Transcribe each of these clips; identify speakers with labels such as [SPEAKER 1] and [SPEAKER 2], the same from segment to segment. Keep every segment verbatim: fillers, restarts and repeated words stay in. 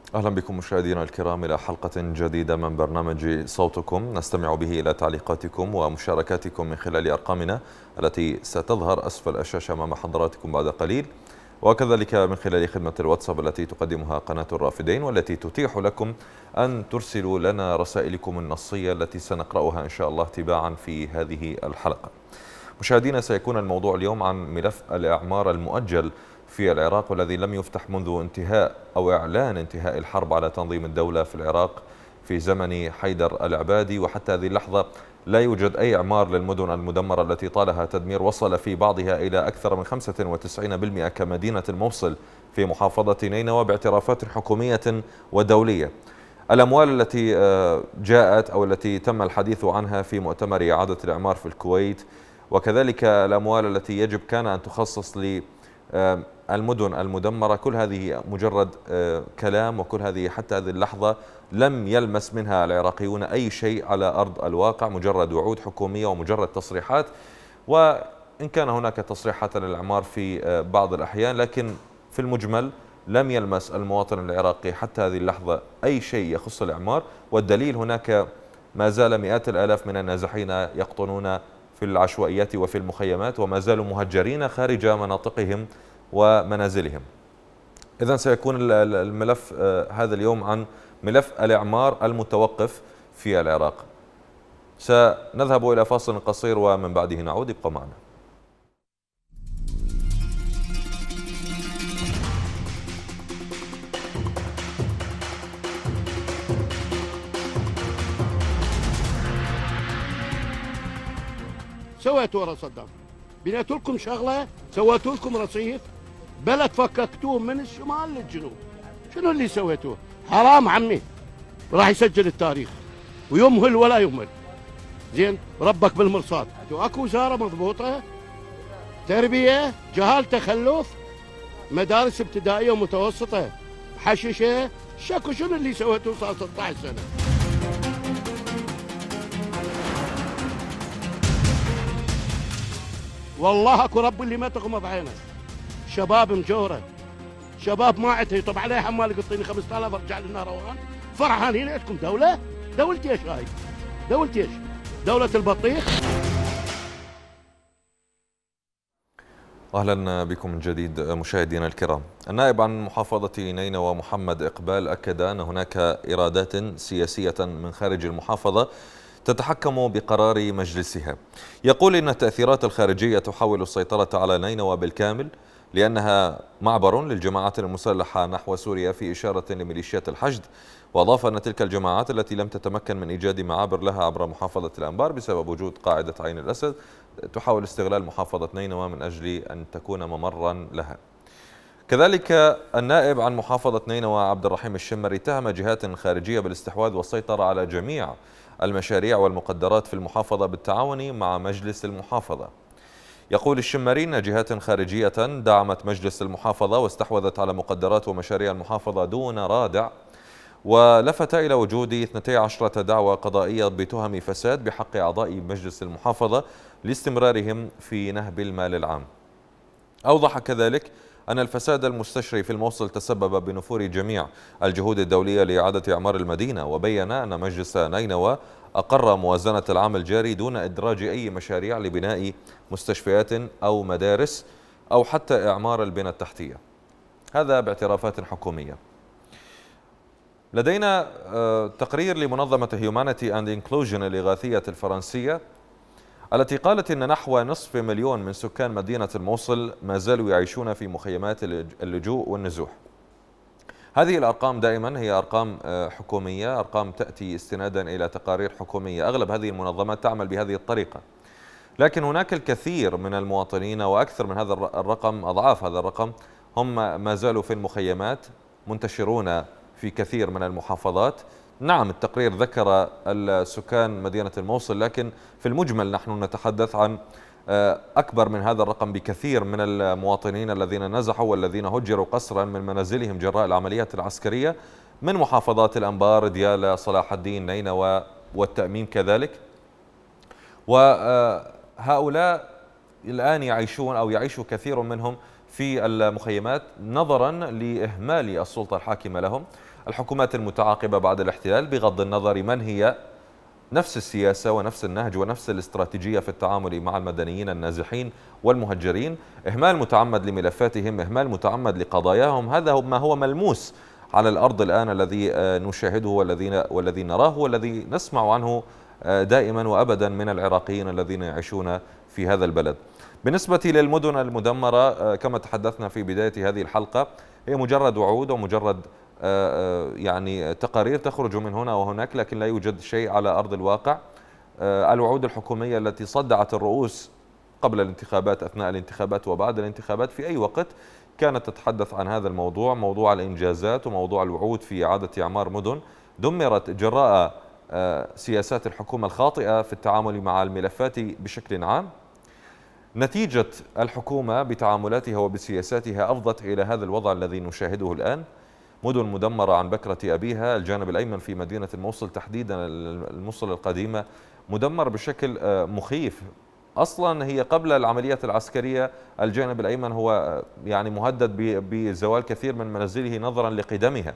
[SPEAKER 1] أهلا بكم مشاهدينا الكرام إلى حلقة جديدة من برنامج صوتكم، نستمع به إلى تعليقاتكم ومشاركاتكم من خلال أرقامنا التي ستظهر أسفل الشاشة أمام حضراتكم بعد قليل، وكذلك من خلال خدمة الواتساب التي تقدمها قناة الرافدين، والتي تتيح لكم أن ترسلوا لنا رسائلكم النصية التي سنقرأها إن شاء الله تباعا في هذه الحلقة. مشاهدينا، سيكون الموضوع اليوم عن ملف الإعمار المؤجل في العراق، والذي لم يفتح منذ انتهاء أو إعلان انتهاء الحرب على تنظيم الدولة في العراق في زمن حيدر العبادي، وحتى هذه اللحظة لا يوجد أي إعمار للمدن المدمرة التي طالها تدمير وصل في بعضها إلى أكثر من خمسة وتسعين بالمئة كمدينة الموصل في محافظة نينوى باعترافات حكومية ودولية. الأموال التي جاءت أو التي تم الحديث عنها في مؤتمر إعادة الإعمار في الكويت، وكذلك الأموال التي يجب كان أن تخصص للمدن المدمرة، كل هذه مجرد كلام، وكل هذه حتى هذه اللحظة لم يلمس منها العراقيون أي شيء على أرض الواقع، مجرد وعود حكومية ومجرد تصريحات. وإن كان هناك تصريحات للإعمار في بعض الأحيان، لكن في المجمل لم يلمس المواطن العراقي حتى هذه اللحظة أي شيء يخص الإعمار. والدليل هناك ما زال مئات الآلاف من النازحين يقطنون في العشوائيات وفي المخيمات، وما زالوا مهجرين خارج مناطقهم ومنازلهم. إذن سيكون الملف هذا اليوم عن ملف الإعمار المتوقف في العراق. سنذهب إلى فاصل قصير ومن بعده نعود، ابقوا معنا.
[SPEAKER 2] سويتوا ورا صدام، بنيت لكم شغله، سويتوا لكم رصيف، بلد فككتوه من الشمال للجنوب. شنو اللي سويتوه؟ حرام عمي، راح يسجل التاريخ ويمهل ولا يمهل. زين، ربك بالمرصاد. اكو وزاره مضبوطه، تربيه، جهال، تخلف، مدارس ابتدائيه ومتوسطه، حششه، شكو شنو اللي سويتوه صار ستة عشر سنه؟ والله اكو رب اللي ما تغمض عينه. شباب مجوره، شباب ما عندها يطب عليه حمال يقطيني خمسة آلاف ارجع لنا روان. فرحانين عندكم دوله؟ دوله ايش هاي؟ دوله ايش؟ دوله البطيخ؟
[SPEAKER 1] أهلا بكم من جديد مشاهدينا الكرام. النائب عن محافظة نينوى محمد إقبال أكد أن هناك إرادات سياسية من خارج المحافظة تتحكم بقرار مجلسها. يقول إن التأثيرات الخارجية تحاول السيطرة على نينوى بالكامل لأنها معبر للجماعات المسلحة نحو سوريا، في إشارة لميليشيات الحشد. وأضاف أن تلك الجماعات التي لم تتمكن من إيجاد معابر لها عبر محافظة الأنبار بسبب وجود قاعدة عين الأسد تحاول استغلال محافظة نينوى من أجل أن تكون ممرا لها. كذلك النائب عن محافظة نينوى عبد الرحيم الشمري اتهم جهات خارجية بالاستحواذ والسيطرة على جميع المشاريع والمقدرات في المحافظة بالتعاون مع مجلس المحافظة. يقول الشمري أن جهات خارجية دعمت مجلس المحافظة واستحوذت على مقدرات ومشاريع المحافظة دون رادع، ولفت إلى وجود اثنتي عشرة دعوى قضائية بتهم فساد بحق أعضاء مجلس المحافظة لاستمرارهم في نهب المال العام. أوضح كذلك أن الفساد المستشري في الموصل تسبب بنفور جميع الجهود الدولية لإعادة إعمار المدينة، وبين أن مجلس نينوى أقر موازنة العام الجاري دون إدراج أي مشاريع لبناء مستشفيات أو مدارس أو حتى إعمار البنى التحتية، هذا باعترافات حكومية. لدينا تقرير لمنظمة هيومانيتي أند إنكلوجن الإغاثية الفرنسية التي قالت إن نحو نصف مليون من سكان مدينة الموصل ما زالوا يعيشون في مخيمات اللجوء والنزوح. هذه الأرقام دائما هي أرقام حكومية، أرقام تأتي استنادا إلى تقارير حكومية. أغلب هذه المنظمات تعمل بهذه الطريقة، لكن هناك الكثير من المواطنين وأكثر من هذا الرقم، أضعاف هذا الرقم، هم ما زالوا في المخيمات منتشرون في كثير من المحافظات. نعم، التقرير ذكر السكان مدينة الموصل، لكن في المجمل نحن نتحدث عن أكبر من هذا الرقم بكثير من المواطنين الذين نزحوا والذين هجروا قسرا من منازلهم جراء العمليات العسكرية من محافظات الأنبار، ديالى، صلاح الدين، نينوى والتأميم كذلك. وهؤلاء الآن يعيشون أو يعيش كثير منهم في المخيمات نظرا لإهمال السلطة الحاكمة لهم. الحكومات المتعاقبة بعد الاحتلال بغض النظر من هي، نفس السياسة ونفس النهج ونفس الاستراتيجية في التعامل مع المدنيين النازحين والمهجرين، إهمال متعمد لملفاتهم، إهمال متعمد لقضاياهم. هذا ما هو ملموس على الأرض الآن، الذي نشاهده والذي والذي نراه والذي نسمع عنه دائما وأبدا من العراقيين الذين يعيشون في هذا البلد. بالنسبة للمدن المدمرة كما تحدثنا في بداية هذه الحلقة، هي مجرد وعود ومجرد يعني تقارير تخرج من هنا وهناك، لكن لا يوجد شيء على أرض الواقع. الوعود الحكومية التي صدعت الرؤوس قبل الانتخابات، أثناء الانتخابات وبعد الانتخابات، في أي وقت كانت تتحدث عن هذا الموضوع، موضوع الإنجازات وموضوع الوعود في إعادة إعمار مدن دمرت جراء سياسات الحكومة الخاطئة في التعامل مع الملفات بشكل عام. نتيجة الحكومة بتعاملاتها وبسياساتها أفضت إلى هذا الوضع الذي نشاهده الآن. مدن مدمرة عن بكرة أبيها، الجانب الأيمن في مدينة الموصل تحديدا، الموصل القديمة مدمر بشكل مخيف. أصلا هي قبل العمليات العسكرية الجانب الأيمن هو يعني مهدد بزوال كثير من منازله نظرا لقدمها.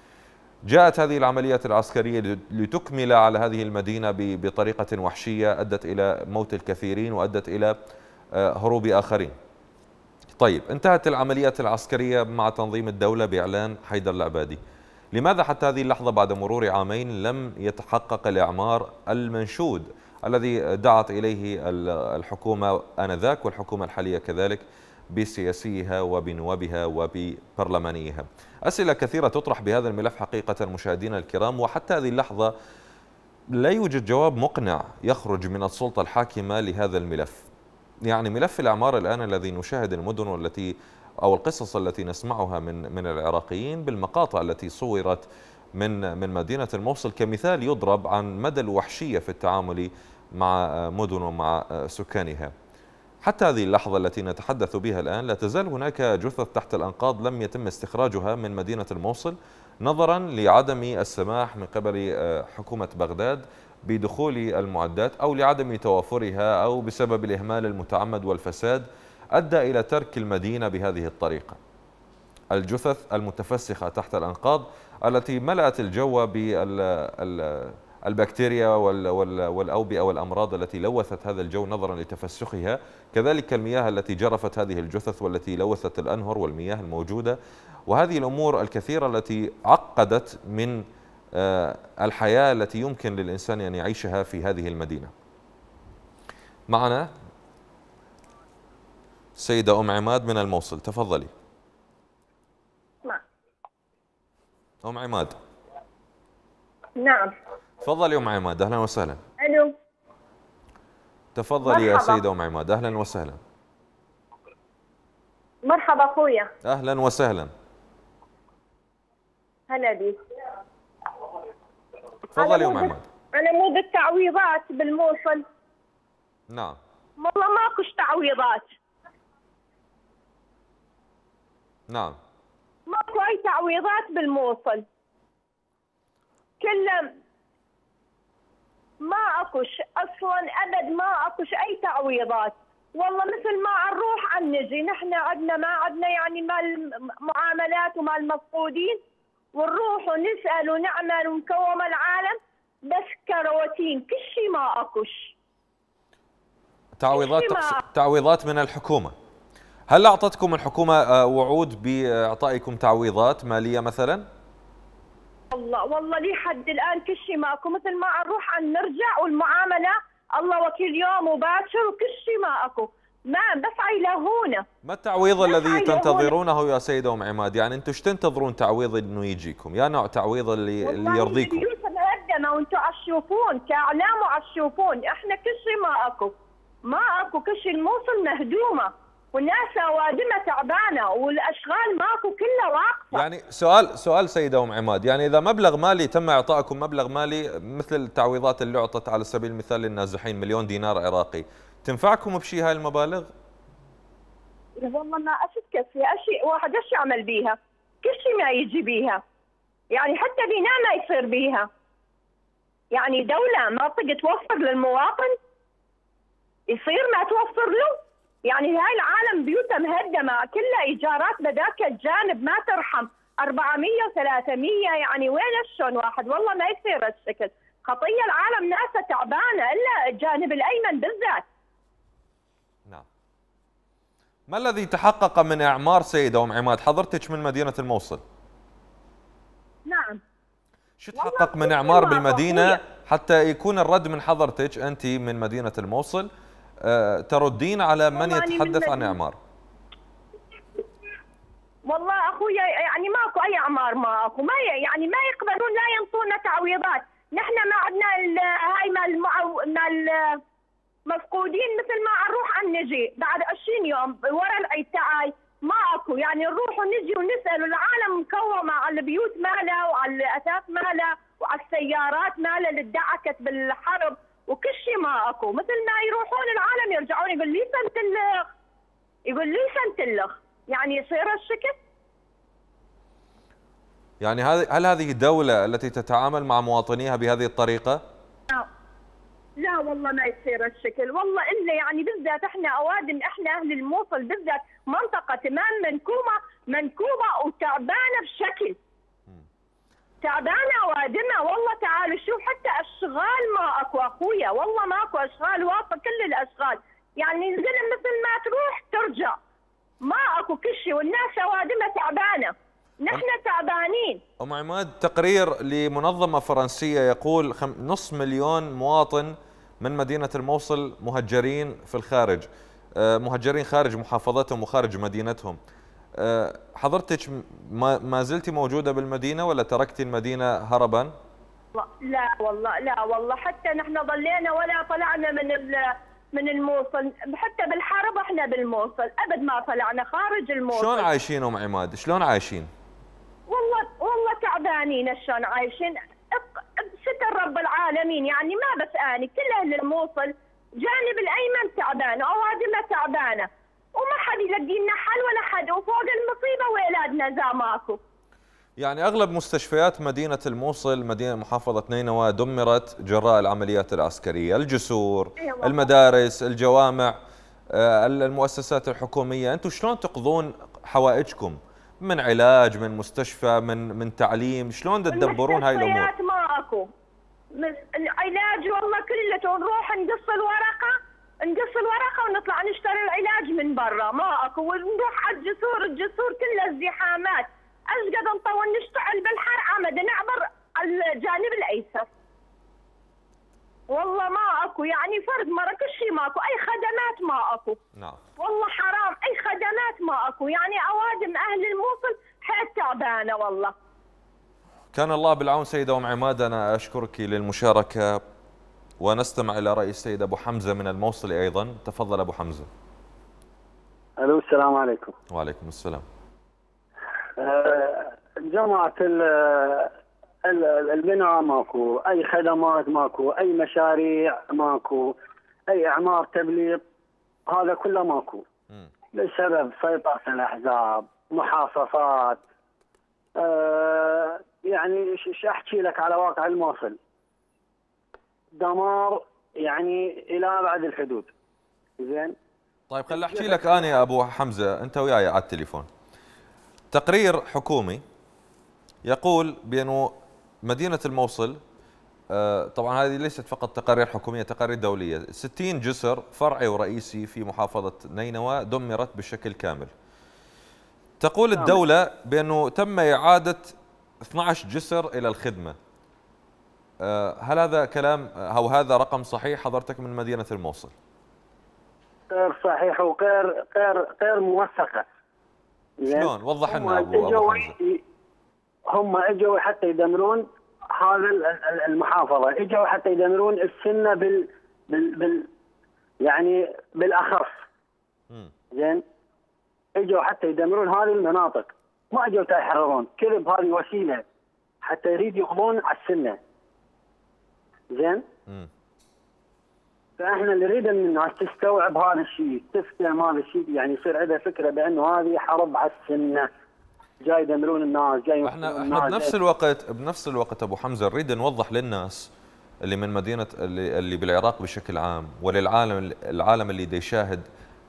[SPEAKER 1] جاءت هذه العمليات العسكرية لتكمل على هذه المدينة بطريقة وحشية أدت إلى موت الكثيرين وأدت إلى هروب آخرين. طيب، انتهت العمليات العسكرية مع تنظيم الدولة بإعلان حيدر العبادي. لماذا حتى هذه اللحظة بعد مرور عامين لم يتحقق الإعمار المنشود الذي دعت إليه الحكومة آنذاك والحكومة الحالية كذلك بسياسيها وبنوابها وببرلمانيها؟ أسئلة كثيرة تطرح بهذا الملف حقيقة مشاهدينا الكرام، وحتى هذه اللحظة لا يوجد جواب مقنع يخرج من السلطة الحاكمة لهذا الملف. يعني ملف الإعمار الآن الذي نشاهد المدن والتي أو القصص التي نسمعها من من العراقيين بالمقاطع التي صورت من من مدينة الموصل كمثال يضرب عن مدى الوحشية في التعامل مع مدن ومع سكانها. حتى هذه اللحظة التي نتحدث بها الآن لا تزال هناك جثث تحت الأنقاض لم يتم استخراجها من مدينة الموصل نظرا لعدم السماح من قبل حكومة بغداد بدخول المعدات أو لعدم توافرها أو بسبب الإهمال المتعمد والفساد أدى إلى ترك المدينة بهذه الطريقة. الجثث المتفسخة تحت الأنقاض التي ملأت الجو بالبكتيريا والأوبئة والأمراض التي لوثت هذا الجو نظرا لتفسخها، كذلك المياه التي جرفت هذه الجثث والتي لوثت الأنهر والمياه الموجودة، وهذه الأمور الكثيرة التي عقدت من الحياة التي يمكن للإنسان أن يعيشها في هذه المدينة. معنا سيدة أم عماد من الموصل، تفضلي.
[SPEAKER 3] نعم.
[SPEAKER 1] أم عماد.
[SPEAKER 3] نعم.
[SPEAKER 1] تفضلي أم عماد، أهلا وسهلا.
[SPEAKER 3] ألو.
[SPEAKER 1] تفضلي يا سيدة أم عماد، أهلا وسهلا.
[SPEAKER 3] مرحبا أخويا.
[SPEAKER 1] أهلا وسهلا.
[SPEAKER 3] هلا بيك.
[SPEAKER 1] تفضلي أم عماد.
[SPEAKER 3] أنا مو بالتعويضات بالموصل.
[SPEAKER 1] نعم.
[SPEAKER 3] والله ماكوش تعويضات.
[SPEAKER 1] نعم.
[SPEAKER 3] ماكو أي تعويضات بالموصل. كله ما أكوش أصلا أبد، ما أكوش أي تعويضات. والله مثل ما نروح عن نجي، نحن عندنا ما عندنا يعني مال معاملات ومال مفقودين، ونروح ونسأل ونعمل ونكوم العالم، بس كرواتين كل شيء ما أكوش.
[SPEAKER 1] تعويضات تعويضات من الحكومة. هل أعطتكم الحكومة وعود بإعطائكم تعويضات مالية مثلا؟
[SPEAKER 3] والله والله لي حد الآن كل شيء ماكو، مثل ما نروح عن نرجع، والمعاملة الله وكيل يوم وباكر وكل شيء ما أكو، ما بس عيلهونا.
[SPEAKER 1] ما التعويض الذي تنتظرونه يا سيدة أم عماد؟ يعني أنتم ايش تنتظرون تعويض إنه يجيكم؟ يا نوع تعويض اللي اللي يرضيكم؟
[SPEAKER 3] والله البيوت مهدمة وأنتم عالشوفون كإعلام وعالشوفون، إحنا كل شيء ما أكو، ما أكو كل شيء. الموصل مهدومة والناس وادمة تعبانة والأشغال ماكو كلها واقفة.
[SPEAKER 1] يعني سؤال سؤال سيدة أم عماد، يعني إذا مبلغ مالي تم إعطائكم مبلغ مالي مثل التعويضات اللي أعطت على سبيل المثال للنازحين مليون دينار عراقي، تنفعكم بشيء هاي المبالغ؟
[SPEAKER 3] والله ما أشوف كيف أشي واحد إيش يعمل بيها؟ كل شيء ما يجي بيها، يعني حتى بناء ما يصير بيها. يعني دولة ما تقدر توفر للمواطن، يصير ما توفر له؟ يعني هاي العالم بيوتها مهدمه كلها ايجارات بذاك الجانب ما ترحم، أربعمية وثلاثمية يعني وين شلون واحد؟ والله ما يصير هالشكل، خطيه العالم ناسها تعبانه الا الجانب الايمن بالذات.
[SPEAKER 1] نعم. ما الذي تحقق من اعمار سيده ام عماد؟ حضرتك من مدينه الموصل.
[SPEAKER 3] نعم.
[SPEAKER 1] شو تحقق من اعمار بالمدينه حتى يكون الرد من حضرتك انت من مدينه الموصل أه تردين على من يتحدث عن اعمار؟
[SPEAKER 3] والله اخويا يعني ماكو اي اعمار، ماكو ما يعني ما يقبلون لا ينطونا تعويضات، نحن ما عندنا هاي مال المعو... مال مفقودين مثل ما نروح عن نجي بعد عشرين يوم ورا العيد تعاي ماكو، يعني نروح ونجي ونسال العالم مكومه على البيوت مالها وعلى الاثاث مالها وعلى السيارات مالها اللي ادعكت بالحرب وكل شيء ماكو، مثل ما يروحون العالم يرجعون يقول لي سنتلخ يقول لي سنتلخ، يعني يصير هالشكل؟
[SPEAKER 1] يعني هل هذه الدولة التي تتعامل مع مواطنيها بهذه الطريقة؟
[SPEAKER 3] لا لا والله ما يصير هالشكل، والله الا يعني بالذات احنا اوادم، احنا اهل الموصل بالذات منطقة تمام منكومة منكومة وتعبانة بشكل. تعبانة اوادمها والله، تعالوا شوف حتى اشغال ما اكو اخويا، والله ماكو اشغال، واقفة كل الاشغال، يعني الزلم مثل ما تروح ترجع. ما اكو كل شيء والناس اوادمها تعبانة. نحن تعبانين.
[SPEAKER 1] أم عماد، تقرير لمنظمة فرنسية يقول نصف مليون مواطن من مدينة الموصل مهجرين في الخارج، مهجرين خارج محافظتهم وخارج مدينتهم. حضرتك ما زلتي موجودة بالمدينة ولا تركتي المدينة هربا؟
[SPEAKER 3] لا والله لا والله، حتى نحن ضلينا ولا طلعنا من من الموصل، حتى بالحرب احنا بالموصل ابد ما طلعنا خارج الموصل.
[SPEAKER 1] شلون عايشين ام عماد؟ شلون عايشين؟
[SPEAKER 3] والله والله تعبانين. شلون عايشين؟ بستر رب العالمين، يعني ما بس اني كل اهل الموصل جانب الايمن تعبان، اوادمها تعبانه وما حد يلقي لنا حل ولا حد، وفوق المصيبه واولادنا ذا ماكو.
[SPEAKER 1] يعني اغلب مستشفيات مدينه الموصل مدينه محافظه نينوى دمرت جراء العمليات العسكريه، الجسور، أيوة. المدارس، الجوامع، المؤسسات الحكوميه، انتم شلون تقضون حوائجكم من علاج، من مستشفى، من من تعليم؟ شلون تدبرون هاي الامور؟
[SPEAKER 3] المستشفيات ماكو العلاج والله كلته، نروح نقص الورقه نقص الورقه ونطلع نشتري العلاج من برا، ماكو، ونروح على الجسور، الجسور كلها ازدحامات، ايش قد نطول نشتغل بالحر عمد نعبر الجانب الايسر. والله ما اكو يعني فرد مره كل شيء ماكو، اي خدمات ما اكو.
[SPEAKER 1] نعم.
[SPEAKER 3] والله حرام اي خدمات ما اكو، يعني اوادم اهل الموصل حيل تعبانه والله.
[SPEAKER 1] كان الله بالعون سيدة ام عماد، انا اشكرك للمشاركة، ونستمع الى رأي السيد ابو حمزة من الموصل ايضا. تفضل ابو حمزة.
[SPEAKER 4] الو السلام عليكم.
[SPEAKER 1] وعليكم السلام.
[SPEAKER 4] جماعة البناء ماكو، اي خدمات ماكو، اي مشاريع ماكو، اي اعمار تبليط، هذا كله ماكو. بسبب سيطرة الاحزاب، محاصصات، أه يعني ايش احكي لك على واقع الموصل؟ دمار يعني الى ابعد الحدود. زين؟
[SPEAKER 1] طيب خل احكي لك انا يا ابو حمزة، انت وياي على التليفون. تقرير حكومي يقول بأنه مدينة الموصل، طبعا هذه ليست فقط تقارير حكومية، تقارير دولية، ستين جسر فرعي ورئيسي في محافظة نينوى دمرت بشكل كامل. تقول الدولة بأنه تم إعادة اثني عشر جسر إلى الخدمة. هل هذا كلام أو هذا رقم صحيح حضرتك من مدينة الموصل؟
[SPEAKER 4] غير صحيح وغير غير غير موثقة.
[SPEAKER 1] شلون؟ وضح لنا ابو ابو حمزه.
[SPEAKER 4] هم اجوا حتى يدمرون هذا المحافظه، اجوا حتى يدمرون السنه بال بال, بال يعني بالاخص. زين؟ اجوا حتى يدمرون هذه المناطق، ما اجوا يحررون، كذب، هذه وسيله حتى يريد يقضون على السنه. زين؟ امم فاحنا اللي نريد من الناس تستوعب هذا الشيء، تفهم هذا الشيء، يعني يصير عندها فكره بانه هذه حرب على السنه، جاي يدمرون الناس، جاي
[SPEAKER 1] احنا احنا بنفس الوقت بنفس الوقت ابو حمزه نريد نوضح للناس اللي من مدينه اللي, اللي بالعراق بشكل عام وللعالم العالم اللي دا يشاهد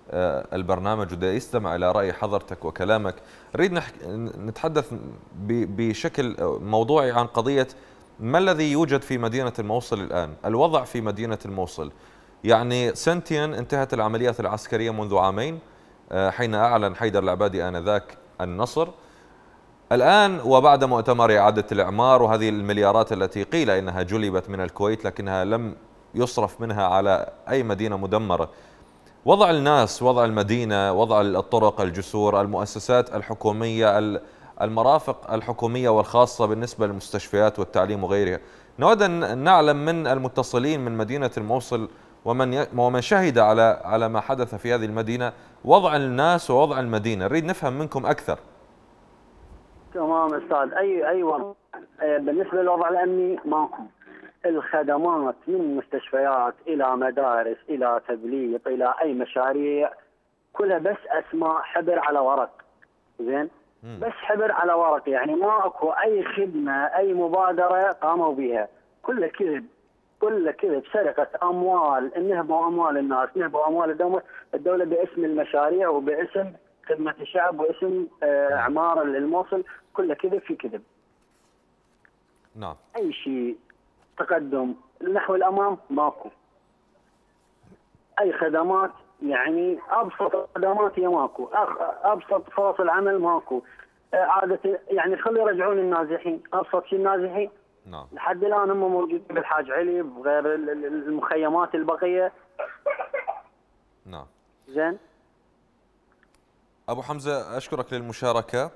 [SPEAKER 1] البرنامج ودا يستمع إلى رأي حضرتك وكلامك، نريد نتحدث بشكل موضوعي عن قضية ما الذي يوجد في مدينة الموصل الآن، الوضع في مدينة الموصل. يعني سنتين انتهت العمليات العسكرية منذ عامين حين أعلن حيدر العبادي آنذاك النصر. الآن وبعد مؤتمر إعادة الإعمار وهذه المليارات التي قيل إنها جلبت من الكويت لكنها لم يصرف منها على أي مدينة مدمرة، وضع الناس، وضع المدينة، وضع الطرق، الجسور، المؤسسات الحكومية، المرافق الحكومية والخاصة بالنسبة للمستشفيات والتعليم وغيرها. نود أن نعلم من المتصلين من مدينة الموصل ومن ومن شهد على على ما حدث في هذه المدينة وضع الناس ووضع المدينة، نريد نفهم منكم أكثر.
[SPEAKER 4] تمام استاذ. اي اي وضع بالنسبه للوضع الامني ماكو. الخدمات من مستشفيات الى مدارس الى تبليط الى اي مشاريع كلها بس اسماء حبر على ورق. زين؟ بس حبر على ورق، يعني ما اكو اي خدمه اي مبادره قاموا بها، كله كذب، كله كذب، سرقه اموال، نهبوا اموال الناس، نهبوا اموال الدوله الدوله باسم المشاريع وباسم خدمه الشعب واسم اعمار الموصل، كله كذب في كذب.
[SPEAKER 1] نعم.
[SPEAKER 4] اي شيء تقدم نحو الامام ماكو. اي خدمات، يعني ابسط خدمات هي ماكو، ابسط فرص العمل ماكو. عاده يعني خلوا يرجعون النازحين، ابسط شيء النازحين.
[SPEAKER 1] نعم.
[SPEAKER 4] لحد الان هم موجودين بالحاج علي بغير المخيمات البقيه.
[SPEAKER 1] نعم.
[SPEAKER 4] زين.
[SPEAKER 1] أبو حمزة أشكرك للمشاركة.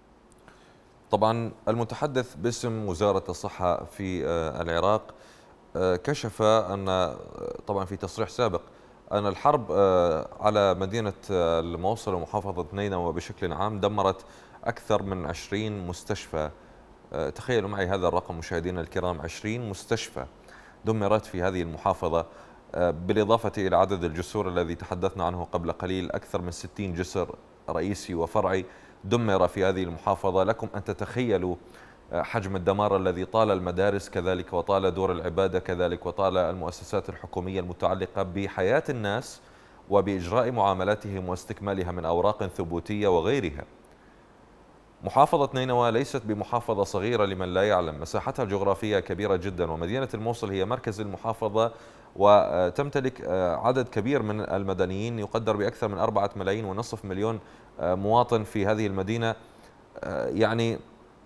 [SPEAKER 1] طبعا المتحدث باسم وزارة الصحة في العراق كشف أن طبعا في تصريح سابق أن الحرب على مدينة الموصل ومحافظة نينوى بشكل عام دمرت أكثر من عشرين مستشفى. تخيلوا معي هذا الرقم مشاهدينا الكرام، عشرين مستشفى دمرت في هذه المحافظة، بالإضافة إلى عدد الجسور الذي تحدثنا عنه قبل قليل، أكثر من ستين جسر رئيسي وفرعي دمر في هذه المحافظة. لكم أن تتخيلوا حجم الدمار الذي طال المدارس كذلك، وطال دور العبادة كذلك، وطال المؤسسات الحكومية المتعلقة بحياة الناس وبإجراء معاملاتهم واستكمالها من أوراق ثبوتية وغيرها. محافظة نينوى ليست بمحافظة صغيرة لمن لا يعلم، مساحتها الجغرافية كبيرة جدا، ومدينة الموصل هي مركز المحافظة وتمتلك عدد كبير من المدنيين يقدر بأكثر من أربعة ملايين ونصف مليون مواطن في هذه المدينة. يعني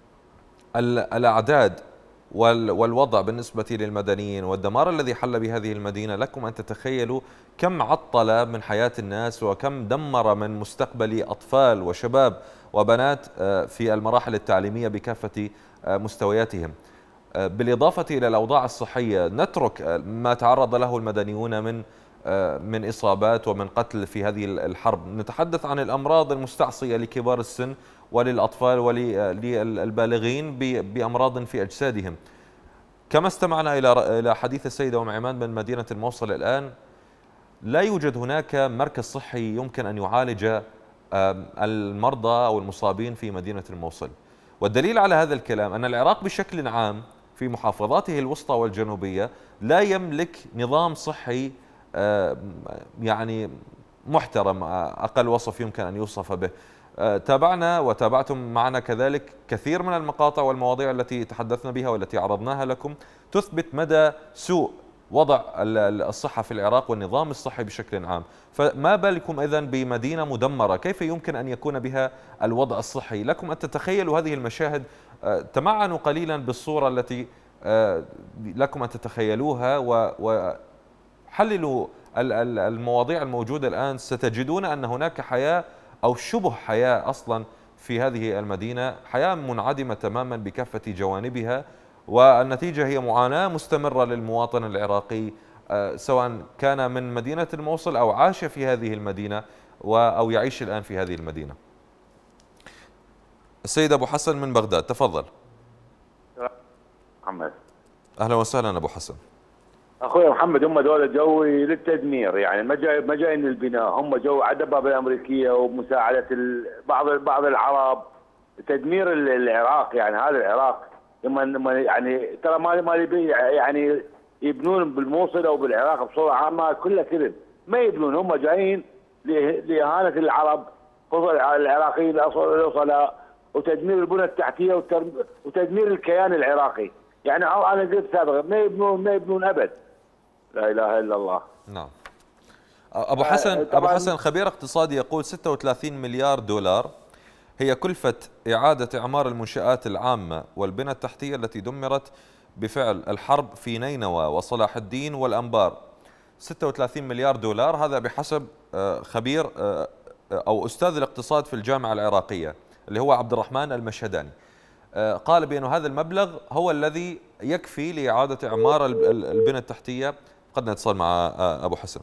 [SPEAKER 1] الأعداد والوضع بالنسبة للمدنيين والدمار الذي حل بهذه المدينة، لكم أن تتخيلوا كم عطل من حياة الناس وكم دمر من مستقبل أطفال وشباب وبنات في المراحل التعليمية بكافة مستوياتهم. بالإضافة إلى الأوضاع الصحية، نترك ما تعرض له المدنيون من من إصابات ومن قتل في هذه الحرب، نتحدث عن الأمراض المستعصية لكبار السن وللأطفال وللبالغين بأمراض في أجسادهم. كما استمعنا إلى إلى حديث السيدة أم عماد من مدينة الموصل الآن، لا يوجد هناك مركز صحي يمكن أن يعالج المرضى أو المصابين في مدينة الموصل. والدليل على هذا الكلام أن العراق بشكل عام في محافظاته الوسطى والجنوبية لا يملك نظام صحي يعني محترم، أقل وصف يمكن أن يوصف به. تابعنا وتابعتم معنا كذلك كثير من المقاطع والمواضيع التي تحدثنا بها والتي عرضناها لكم تثبت مدى سوء وضع الصحة في العراق والنظام الصحي بشكل عام. فما بالكم إذن بمدينة مدمرة، كيف يمكن أن يكون بها الوضع الصحي؟ لكم أن تتخيلوا هذه المشاهد. تمعنوا قليلا بالصورة التي لكم أن تتخيلوها وحللوا المواضيع الموجودة الآن، ستجدون أن هناك حياة أو شبه حياة أصلا في هذه المدينة، حياة منعدمة تماما بكافة جوانبها، والنتيجة هي معاناة مستمرة للمواطن العراقي سواء كان من مدينة الموصل أو عاش في هذه المدينة أو يعيش الآن في هذه المدينة. السيد أبو حسن من بغداد، تفضل.
[SPEAKER 5] محمد
[SPEAKER 1] أهلا وسهلا أبو حسن.
[SPEAKER 5] اخوي محمد، هم دول جوي للتدمير، يعني ما جاي ما جايين للبناء، هم جو على الدبابه الامريكيه ومساعده بعض بعض العرب تدمير العراق. يعني هذا العراق لما يعني ترى ما ما يعني يبنون بالموصل او بالعراق بصوره عامه كلها كذب، ما يبنون، هم جايين لاهانه العرب خصوصا العراقيين الاصلاء، وتدمير البنى التحتيه وتدمير الكيان العراقي. يعني انا قلت سابقا ما يبنون ما يبنون ابد. لا اله الا الله.
[SPEAKER 1] نعم. ابو حسن ابو حسن خبير اقتصادي يقول ستة وثلاثين مليار دولار هي كلفة إعادة إعمار المنشآت العامة والبنى التحتية التي دمرت بفعل الحرب في نينوى وصلاح الدين والأنبار. ستة وثلاثين مليار دولار، هذا بحسب خبير أو أستاذ الاقتصاد في الجامعة العراقية اللي هو عبد الرحمن المشهداني. قال بأن هذا المبلغ هو الذي يكفي لإعادة إعمار البنى التحتية. قد نتصل مع أبو حسن.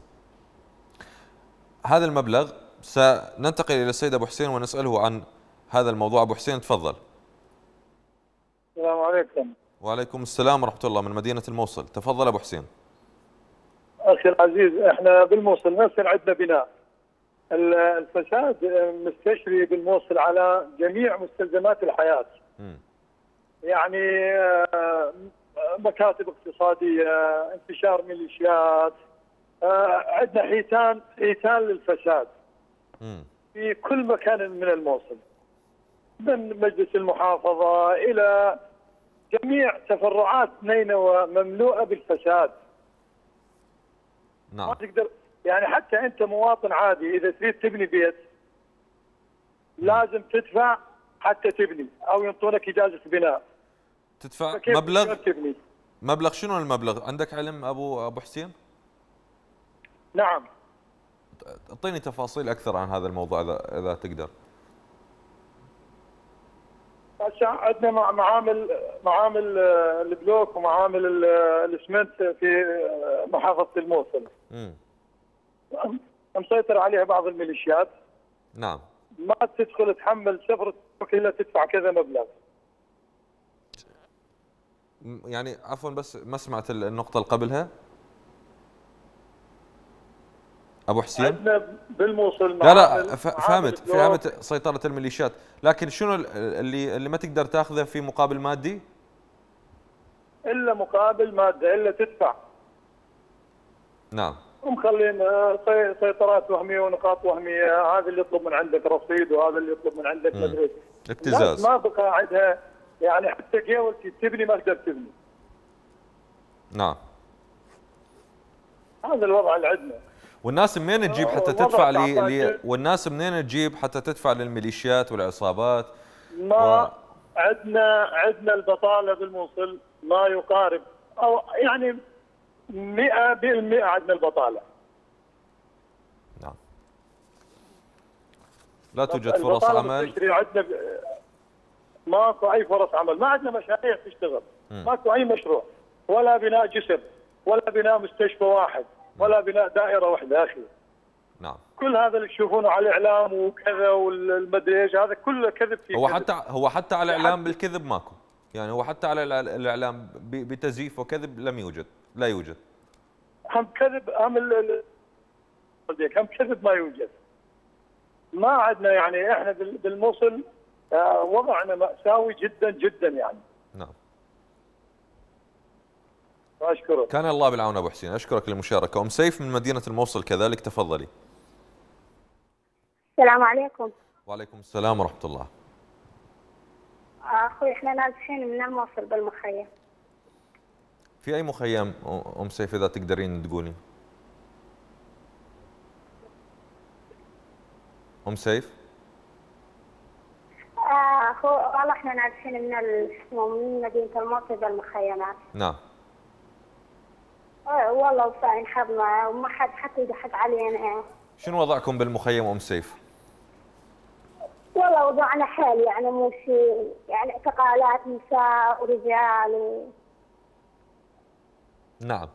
[SPEAKER 1] هذا المبلغ سننتقل إلى السيد أبو حسين ونسأله عن هذا الموضوع. أبو حسين تفضل.
[SPEAKER 6] السلام عليكم.
[SPEAKER 1] وعليكم السلام ورحمة الله، من مدينة الموصل. تفضل أبو حسين.
[SPEAKER 6] أخي العزيز، احنا بالموصل نفس عندنا بناء. الفساد مستشري بالموصل على جميع مستلزمات الحياة. م. يعني مكاتب اقتصادية، انتشار ميليشيات، عندنا حيتان حيتان للفساد م. في كل مكان من الموصل، من مجلس المحافظة إلى جميع تفرعات نينوى مملوءة بالفساد.
[SPEAKER 1] نعم.
[SPEAKER 6] ما تقدر يعني حتى أنت مواطن عادي إذا تريد تبني بيت لازم تدفع حتى تبني، أو ينطونك إجازة بناء.
[SPEAKER 1] تدفع مبلغ تبني. مبلغ شنو المبلغ؟ عندك علم أبو أبو حسين؟
[SPEAKER 6] نعم.
[SPEAKER 1] اعطيني تفاصيل أكثر عن هذا الموضوع إذا إذا تقدر.
[SPEAKER 6] عندنا معامل معامل البلوك ومعامل الاسمنت في محافظة الموصل. امم مسيطر عليها بعض الميليشيات.
[SPEAKER 1] نعم.
[SPEAKER 6] ما تدخل تحمل سفر الا تدفع كذا مبلغ.
[SPEAKER 1] يعني عفوا بس ما سمعت النقطة اللي قبلها. ابو حسين
[SPEAKER 6] عندنا بالموصل
[SPEAKER 1] لا لا فهمت فهمت سيطرة الميليشيات، لكن شنو اللي اللي ما تقدر تاخذه في مقابل مادي؟
[SPEAKER 6] الا مقابل مادة، الا تدفع.
[SPEAKER 1] نعم.
[SPEAKER 6] ومخلين سيطرات وهمية ونقاط وهمية، هذا اللي يطلب من عندك رصيد وهذا اللي يطلب من عندك مدري.
[SPEAKER 1] ابتزاز.
[SPEAKER 6] ما بقى عندها يعني حتى جاولتي تبني ما تقدر تبني.
[SPEAKER 1] نعم.
[SPEAKER 6] هذا الوضع اللي عندنا.
[SPEAKER 1] والناس منين تجيب حتى تدفع لي والناس منين تجيب حتى تدفع للميليشيات والعصابات؟
[SPEAKER 6] ما و... عندنا عندنا البطالة بالموصل ما يقارب او يعني مئة بالمئة عندنا البطالة.
[SPEAKER 1] نعم. لا توجد فرص عمل.
[SPEAKER 6] عندنا ماكو اي فرص عمل، ما عندنا مشاريع تشتغل، ماكو اي مشروع، ولا بناء جسر، ولا بناء مستشفى واحد، ولا بناء دائره واحده اخي.
[SPEAKER 1] نعم.
[SPEAKER 6] كل هذا اللي تشوفونه على الاعلام وكذا والمدري ايش هذا كله كذب فيه.
[SPEAKER 1] هو
[SPEAKER 6] كذب.
[SPEAKER 1] حتى هو حتى على الاعلام بالكذب ماكو، يعني هو حتى على الاعلام بتزييف وكذب لم يوجد، لا يوجد.
[SPEAKER 6] هم كذب هم ال هم كذب ما يوجد. ما عندنا يعني احنا بالموصل وضعنا مأساوي جدا جدا يعني.
[SPEAKER 1] نعم.
[SPEAKER 6] أشكرك.
[SPEAKER 1] كان الله بالعون أبو حسين، أشكرك للمشاركة. أم سيف من مدينة الموصل كذلك، تفضلي.
[SPEAKER 7] السلام عليكم.
[SPEAKER 1] وعليكم السلام ورحمة الله.
[SPEAKER 7] أخوي إحنا نازحين من الموصل بالمخيم.
[SPEAKER 1] في أي مخيم أم سيف إذا تقدرين تقولي؟ أم سيف؟
[SPEAKER 7] آه والله إحنا نازحين من من مدينة الموصل بالمخيمات.
[SPEAKER 1] نعم.
[SPEAKER 7] آه والله وصاين حظنا وما حد حتى يضحك علينا.
[SPEAKER 1] شنو وضعكم بالمخيم أم سيف؟
[SPEAKER 7] والله وضعنا حال يعني مو شيء، يعني اعتقالات نساء ورجال و...
[SPEAKER 1] نعم.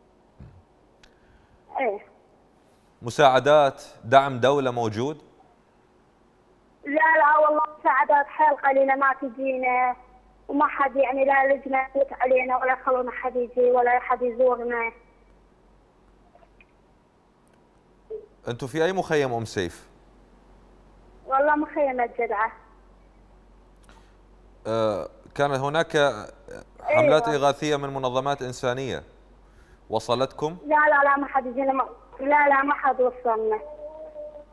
[SPEAKER 7] ايه.
[SPEAKER 1] مساعدات دعم دولة موجود؟
[SPEAKER 7] لا لا والله مساعدات حال قليلة ما تجينا، وما حد يعني لا لجنة تفوت علينا ولا يخلونا حد يجي ولا حد يزورنا.
[SPEAKER 1] انتم في اي مخيم ام سيف؟
[SPEAKER 7] والله مخيم الجدعة.
[SPEAKER 1] آه كانت هناك حملات
[SPEAKER 7] أيوة.
[SPEAKER 1] إغاثية من منظمات إنسانية وصلتكم؟
[SPEAKER 7] لا لا لا ما حد يجينا، لا لا ما حد وصلنا.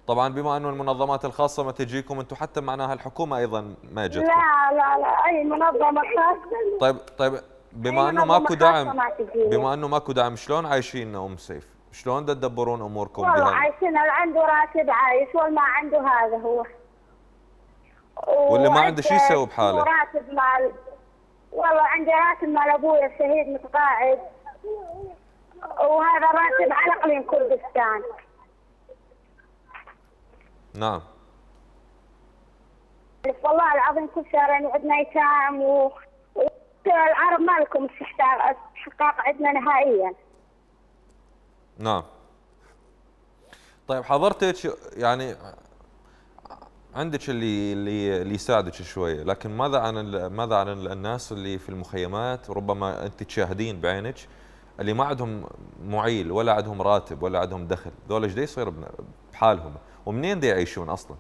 [SPEAKER 1] طبعا بما انه المنظمات الخاصه ما تجيكم انتم، حتى معناها الحكومه ايضا ما جتكم.
[SPEAKER 7] لا لا لا اي منظمه خاصه.
[SPEAKER 1] طيب طيب بما انه ماكو دعم بما انه ماكو دعم شلون عايشين ام سيف؟ شلون دا تدبرون اموركم
[SPEAKER 7] والله
[SPEAKER 1] بهذا؟
[SPEAKER 7] عايشين، اللي عنده راتب عايش واللي ما عنده هذا هو.
[SPEAKER 1] واللي ما عنده شيء يسوي بحاله.
[SPEAKER 7] راتب مال، والله عندي راتب مال ابوي الشهيد متقاعد، وهذا راتب على اقليم كردستان.
[SPEAKER 1] نعم.
[SPEAKER 7] والله العظيم كل شهر يعني عندنا ايتام، و العرب ما لكم استحقاق عندنا نهائيا.
[SPEAKER 1] نعم. طيب حضرتك يعني عندك اللي اللي اللي يساعدك شويه، لكن ماذا عن ماذا عن الناس اللي في المخيمات؟ ربما انت تشاهدين بعينك اللي ما عندهم معيل ولا عندهم راتب ولا عندهم دخل، ذول ايش يصير بحالهم؟ ومنين دي يعيشون اصلا؟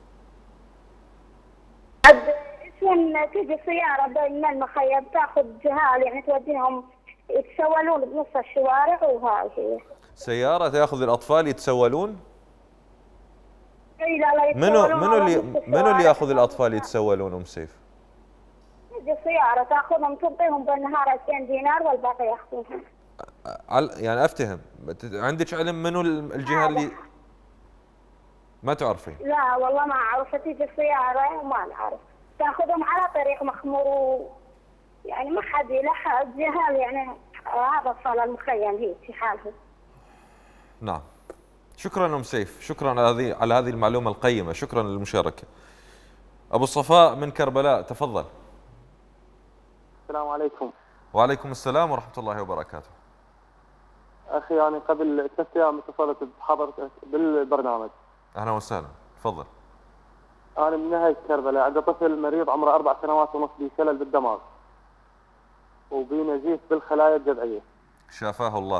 [SPEAKER 7] شلون تيجي سياره بين المخيم تاخذ جهال يعني توديهم يتسولون بنص الشوارع، وهاي هي.
[SPEAKER 1] سياره تاخذ الاطفال يتسولون؟
[SPEAKER 7] اي لا لا
[SPEAKER 1] منو منو اللي منو اللي ياخذ الاطفال يتسولون ام سيف؟
[SPEAKER 7] تجي سياره تاخذهم تعطيهم بالنهار ألفين دينار والباقي ياخذونها.
[SPEAKER 1] يعني افتهم، عندك علم منو الجهه اللي ما تعرفين؟
[SPEAKER 7] لا والله ما اعرف، تيجي السياره وما نعرف، تاخذهم على طريق مخمور و... يعني ما حد له جهال يعني. هذا صار المخيم هي في حالهم.
[SPEAKER 1] نعم. شكرا ام سيف، شكرا على هذه على هذه المعلومه القيمه، شكرا للمشاركه. ابو الصفاء من كربلاء تفضل.
[SPEAKER 8] السلام عليكم.
[SPEAKER 1] وعليكم السلام ورحمه الله وبركاته.
[SPEAKER 8] اخي يعني قبل ثلاث ايام اتصلت بحضرتك بالبرنامج.
[SPEAKER 1] اهلا وسهلا، تفضل.
[SPEAKER 8] انا من نهايه كربلاء، عندي طفل مريض عمره اربع سنوات ونص بشلل بالدماغ وبنزيف بالخلايا الجذعيه.
[SPEAKER 1] شافاه الله.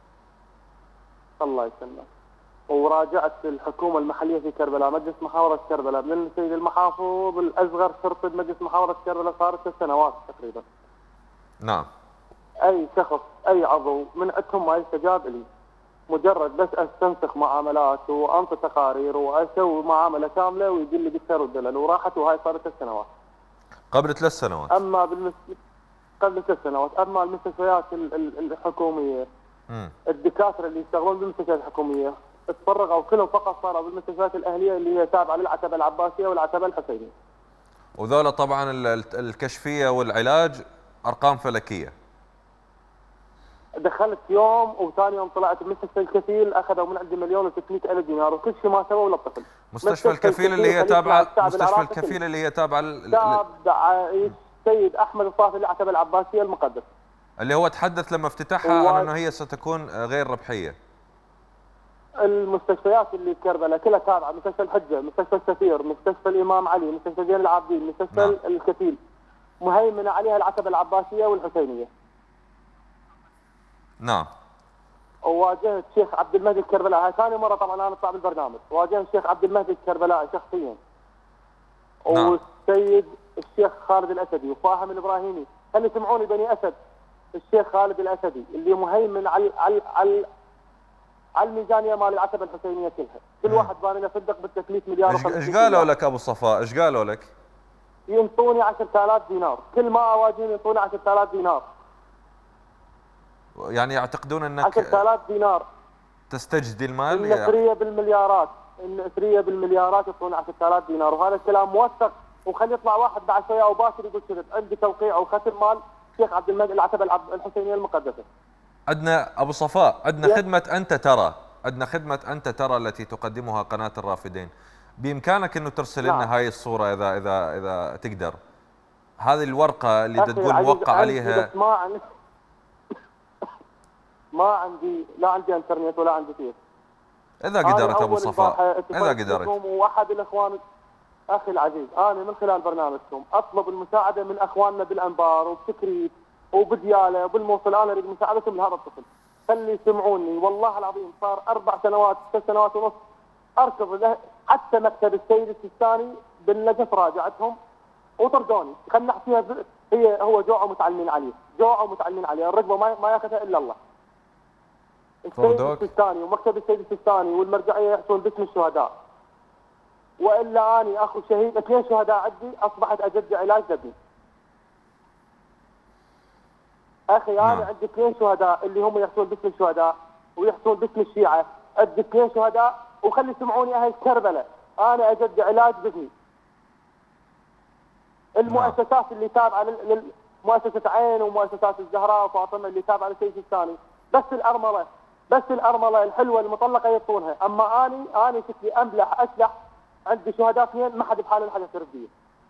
[SPEAKER 8] الله يسلمك. وراجعت الحكومه المحليه في كربلاء، مجلس محافظه كربلاء، من السيد المحافظ الاصغر شرطه مجلس محافظه كربلاء، صارت ست سنوات تقريبا.
[SPEAKER 1] نعم.
[SPEAKER 8] اي شخص اي عضو من عندهم ما يستجاب لي، مجرد بس استنسخ معاملات وانطي تقارير واسوي معامله كامله ويجي لي بالسر والدلل، وراحت وهاي صارت ثلاث سنوات.
[SPEAKER 1] قبل ثلاث سنوات.
[SPEAKER 8] اما بالمس... قبل ثلاث سنوات، اما المستشفيات الحكوميه، م. الدكاتره اللي يشتغلون بالمستشفيات الحكوميه تفرغوا كلهم فقط صاروا بالمستشفيات الاهليه اللي هي تابعه للعتبه العباسيه والعتبه الحسينيه.
[SPEAKER 1] وذولا طبعا الكشفيه والعلاج ارقام فلكيه.
[SPEAKER 8] دخلت يوم وثاني يوم طلعت بمستشفى الكفيل، اخذوا من عندي مليون وستمئة الف دينار وكل شيء ما سووا للطفل.
[SPEAKER 1] مستشفى الكفيل اللي هي تابعه مستشفى الكفيل اللي هي تابعه
[SPEAKER 8] تابعه السيد احمد الصافي للعتبه العباسيه المقدس.
[SPEAKER 1] اللي هو تحدث لما افتتحها عن انه هي ستكون غير ربحيه.
[SPEAKER 8] المستشفيات اللي كربلاء كلها تابعه، مستشفى الحجه، مستشفى السفير، مستشفى الامام علي، مستشفى زين العابدين، مستشفى نعم. الكفيل، مهيمنه عليها العتبه العباسيه والحسينيه.
[SPEAKER 1] نعم.
[SPEAKER 8] وواجهت الشيخ عبد المهدي الكربلاء، هاي ثاني مره طبعا انا اطلع بالبرنامج، واجهت الشيخ عبد المهدي الكربلاء شخصيا.
[SPEAKER 1] نعم.
[SPEAKER 8] والسيد الشيخ خالد الاسدي وفاهم الابراهيمي، خلي يسمعوني بني اسد، الشيخ خالد الاسدي اللي مهيمن على على على على الميزانيه مال العتبه الحسينيه كلها، كل واحد بان له صدق بالتكليف مليار وخمسين.
[SPEAKER 1] ايش قالوا لك ابو الصفاء؟ ايش قالوا لك؟
[SPEAKER 8] ينطوني عشرة آلاف دينار، كل ما اواجههم ينطوني عشرة آلاف دينار.
[SPEAKER 1] يعني يعتقدون انك
[SPEAKER 8] عشرة آلاف دينار
[SPEAKER 1] تستجدي المال؟
[SPEAKER 8] النثريه بالمليارات، النثريه بالمليارات يعطوني عشرة آلاف دينار، وهذا الكلام موثق، وخلي يطلع واحد بعد شويه او باكر يقول كذا عندي توقيع وختم مال الشيخ عبد المهدي العتبه الحسينيه المقدسه.
[SPEAKER 1] عندنا ابو صفاء، عندنا خدمه انت ترى، عندنا خدمه انت ترى التي تقدمها قناه الرافدين. بامكانك انه ترسل لنا نعم. هاي الصوره اذا اذا اذا تقدر. هذه الورقه اللي تقول موقع عليها.
[SPEAKER 8] ما عندي ما عندي لا عندي انترنت ولا عندي فيس.
[SPEAKER 1] اذا قدرت ابو صفاء، اذا قدرت.
[SPEAKER 8] واحد الاخوان اخي العزيز، انا من خلال برنامجكم اطلب المساعده من اخواننا بالانبار وبسكريت وبدياله وبالموصل، انا اريد مساعدتهم لهذا الطفل. خلي يسمعوني، والله العظيم صار اربع سنوات ست سنوات ونص اركض له، حتى مكتب السيد السيستاني بالنجف راجعتهم وطردوني، خلنا نحكيها هي هو جوعوا متعلمين عليه، جوعوا متعلمين عليه، الرقبه ما ما ياخذها الا الله. السيد السيستاني ومكتب السيد السيستاني والمرجعيه يحصون باسم الشهداء. والا اني اخو شهيد، اثنين شهداء عندي اصبحت اجدي علاج لابني. اخي انا
[SPEAKER 1] نعم.
[SPEAKER 8] عندي اثنين شهداء اللي هم يحصلون باسم الشهداء ويحصلون باسم الشيعه، عندي اثنين شهداء وخلي يسمعوني اهل كربلاء، انا اجدي علاج بابني. المؤسسات اللي تابعه لل- لمؤسسه عين ومؤسسات الزهراء وفاطمه اللي تابعه للسيد الثاني، بس الارمله بس الارمله الحلوه المطلقه يعطونها، اما اني اني شكلي املح اشلح، عندي شهداء اثنين ما حد بحاله الحدث الرديه.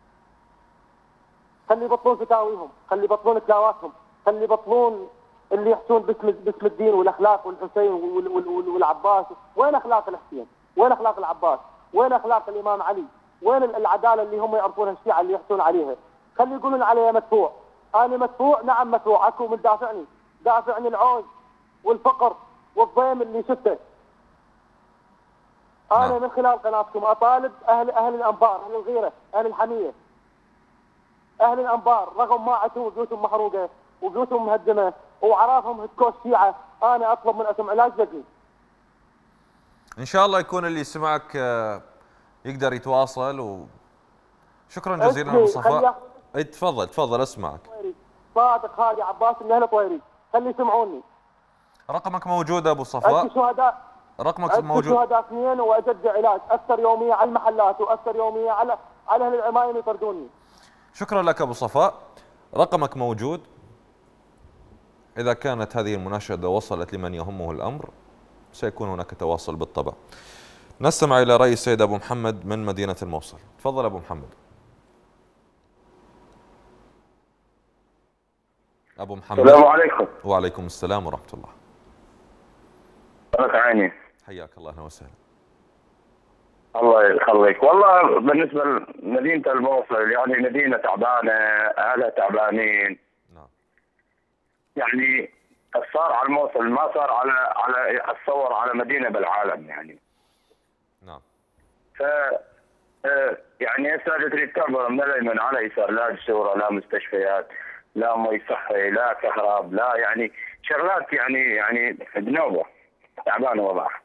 [SPEAKER 8] خلي يبطلون فتاويهم، خلي يبطلون تلاواتهم، خلي يبطلون اللي يحسون باسم باسم الدين والاخلاق والحسين وال- وال- وال- والعباس. وين اخلاق الحسين؟ وين اخلاق العباس؟ وين اخلاق الامام علي؟ وين العداله اللي هم يعرفونها الشيعه اللي يحسون عليها؟ خلي يقولون علي مدفوع. انا مدفوع، نعم مدفوع، اكو من دافعني، دافعني العوز والفقر والضيم اللي شفته. انا
[SPEAKER 1] نعم.
[SPEAKER 8] من خلال قناتكم اطالب اهل اهل الانبار، اهل الغيره، اهل الحميه، اهل الانبار رغم ما عندهم بيوتهم محروقه وبيوتهم مهدمه وعرافهم هتكو الشيعه، انا اطلب من اسم علاج لقي.
[SPEAKER 1] ان شاء الله يكون اللي سمعك آه، يقدر يتواصل. وشكرا جزيلا
[SPEAKER 8] اسمي
[SPEAKER 1] ابو صفاء.
[SPEAKER 8] خلي-
[SPEAKER 1] اي تفضل تفضل اسمعك.
[SPEAKER 8] صادق هادي عباس من اهل طويري، خلي يسمعوني.
[SPEAKER 1] رقمك موجود ابو صفاء.
[SPEAKER 8] عندي شهداء،
[SPEAKER 1] رقمك
[SPEAKER 8] عندي
[SPEAKER 1] موجود.
[SPEAKER 8] شهداء اثنين واجد علاج، اثر يوميه على المحلات واثر يوميه على على اهل العمايم يطردوني.
[SPEAKER 1] شكرا لك ابو صفاء. رقمك موجود. اذا كانت هذه المناشده وصلت لمن يهمه الامر سيكون هناك تواصل بالطبع. نستمع الى راي السيد ابو محمد من مدينه الموصل. تفضل ابو محمد. ابو محمد.
[SPEAKER 5] السلام عليكم.
[SPEAKER 1] وعليكم السلام ورحمه الله.
[SPEAKER 5] لك عيني.
[SPEAKER 1] حياك الله اهلا وسهلا.
[SPEAKER 5] الله يخليك. والله بالنسبه لمدينه الموصل يعني مدينه تعبانه، اهلها تعبانين.
[SPEAKER 1] نعم.
[SPEAKER 5] يعني صار على الموصل ما صار على على اتصور على مدينه بالعالم يعني.
[SPEAKER 1] نعم.
[SPEAKER 5] ف آه، يعني هسه تريد تعبر من اليمن على يسار، لا دستوره لا مستشفيات لا مي صحي لا كهرب لا يعني شغلات يعني يعني بنوبه تعبان وضعها.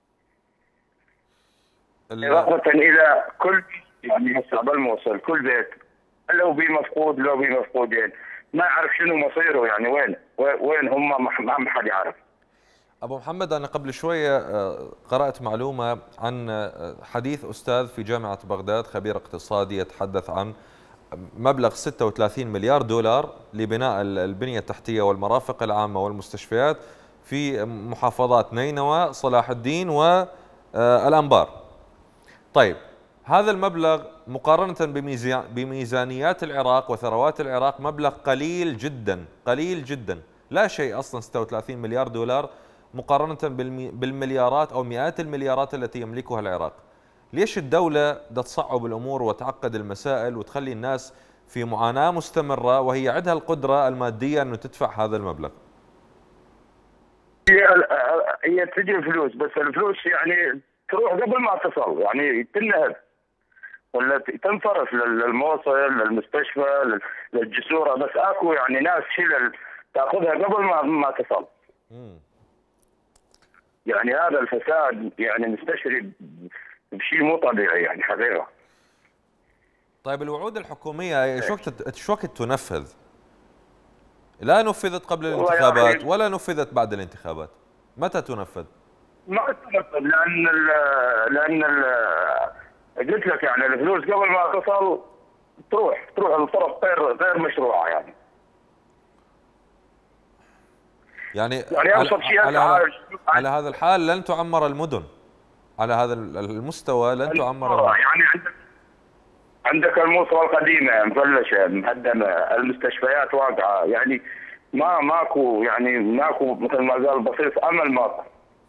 [SPEAKER 5] إضافة إلى كل يعني هسه بالموصل كل بيت لو بي مفقود لو بي مفقودين ما يعرف شنو مصيره يعني وين وين هم ما حد يعرف.
[SPEAKER 1] أبو محمد أنا قبل شوية قرأت معلومة عن حديث أستاذ في جامعة بغداد خبير اقتصادي يتحدث عن مبلغ ستة وثلاثين مليار دولار لبناء البنية التحتية والمرافق العامة والمستشفيات في محافظات نينوى صلاح الدين والأنبار. طيب هذا المبلغ مقارنة بميزانيات العراق وثروات العراق مبلغ قليل جدا قليل جدا، لا شيء أصلا ستة وثلاثين مليار دولار مقارنة بالمليارات أو مئات المليارات التي يملكها العراق. ليش الدولة دا تصعب الأمور وتعقد المسائل وتخلي الناس في معاناة مستمرة وهي عندها القدرة المادية أنه تدفع هذا المبلغ؟
[SPEAKER 5] هي هي تجي الفلوس بس الفلوس يعني تروح قبل ما تصل يعني تنهب ولا تنصرف للموصل للمستشفى للجسوره، بس اكو يعني ناس شلل تاخذها قبل ما ما تصل. يعني هذا الفساد يعني مستشري بشيء مو طبيعي يعني حقيقه.
[SPEAKER 1] طيب الوعود الحكوميه ايش وقت ايش وقت تنفذ؟ لا نفذت قبل الانتخابات يعني ولا نفذت بعد الانتخابات، متى تنفذ؟
[SPEAKER 5] ما تنفذ لان ال لان ال قلت لك يعني الفلوس قبل ما تصل تروح تروح لطرق غير غير مشروعه يعني.
[SPEAKER 1] يعني,
[SPEAKER 5] يعني
[SPEAKER 1] على, على, على,
[SPEAKER 5] على
[SPEAKER 1] هذا الحال لن تعمر المدن، على هذا المستوى لن تعمر المدن.
[SPEAKER 5] يعني عندك عندك الموصل القديمه مفلشه مهدمه، المستشفيات واقعه، يعني ما ماكو يعني ماكو مثل ما قال بسيط امل ماكو.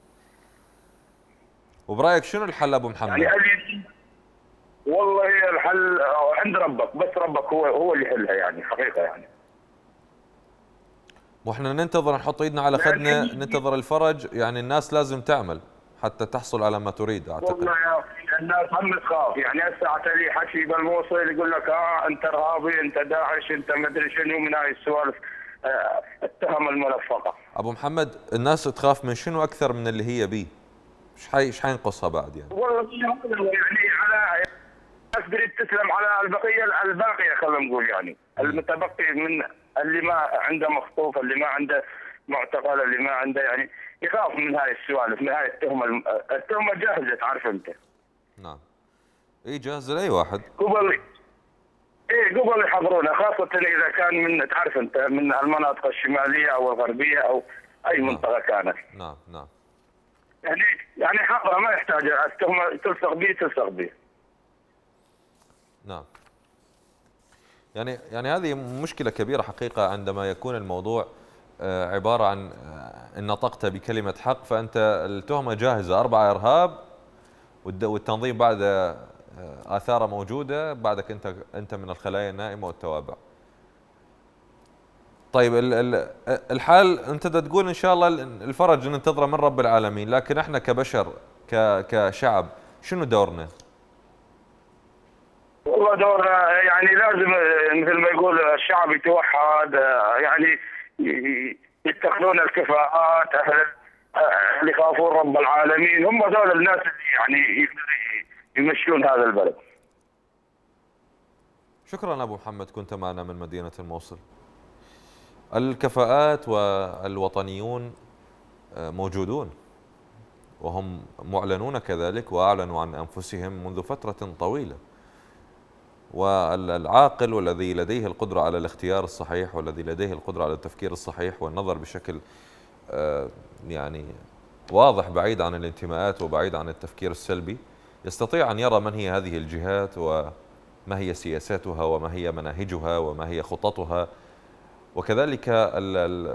[SPEAKER 1] وبرايك شنو الحل ابو محمد؟
[SPEAKER 5] يعني والله الحل عند ربك، بس ربك هو هو اللي يحلها يعني حقيقه يعني.
[SPEAKER 1] واحنا ننتظر نحط ايدنا على خدنا ننتظر الفرج، يعني الناس لازم تعمل حتى تحصل على ما تريد اعتقد.
[SPEAKER 5] والله يا اخي الناس هم تخاف، يعني هسه لي حكي بالموصل يقول لك اه انت ارهابي انت داعش انت ما ادري شنو من هاي السوالف آه التهم الملفقه.
[SPEAKER 1] ابو محمد الناس تخاف من شنو اكثر من اللي هي بيه؟ ايش حي ايش حينقصها بعد يعني؟
[SPEAKER 5] والله يعني على تريد تسلم على البقيه الباقيه، خلينا نقول يعني المتبقي من اللي ما عنده مخطوف، اللي ما عنده معتقل، اللي ما عنده، يعني يخاف من هاي السوالف، من هاي التهمه. التهمه جاهزه، تعرف انت.
[SPEAKER 1] نعم. اي جاهزه لاي واحد.
[SPEAKER 5] قبل ايه قبل يحضرونها، خاصه اذا كان من، تعرف انت، من المناطق الشماليه او الغربيه او اي
[SPEAKER 1] نعم.
[SPEAKER 5] منطقه كانت.
[SPEAKER 1] نعم نعم.
[SPEAKER 5] يعني يعني حقها ما يحتاج التهمه تلصق به تلصق به.
[SPEAKER 1] نعم. يعني يعني هذه مشكلة كبيرة حقيقة، عندما يكون الموضوع عبارة عن إن نطقت بكلمة حق فأنت التهمة جاهزة، أربعة إرهاب والتنظيم بعد آثاره موجودة، بعدك أنت أنت من الخلايا النائمة والتوابع. طيب الحال أنت تقول إن شاء الله الفرج ننتظره من رب العالمين، لكن إحنا كبشر كشعب شنو دورنا؟
[SPEAKER 5] والله دورنا يعني لازم مثل ما يقول الشعب يتوحد، يعني يتخذون الكفاءات، اهل اللي يخافون رب العالمين، هم ذول الناس اللي يعني يمشون هذا البلد.
[SPEAKER 1] شكرا ابو محمد، كنت معنا من مدينة الموصل. الكفاءات والوطنيون موجودون وهم معلنون كذلك، واعلنوا عن انفسهم منذ فترة طويلة. والعاقل والذي لديه القدرة على الاختيار الصحيح والذي لديه القدرة على التفكير الصحيح والنظر بشكل يعني واضح بعيد عن الانتماءات وبعيد عن التفكير السلبي، يستطيع أن يرى من هي هذه الجهات وما هي سياساتها وما هي مناهجها وما هي خططها، وكذلك ال ال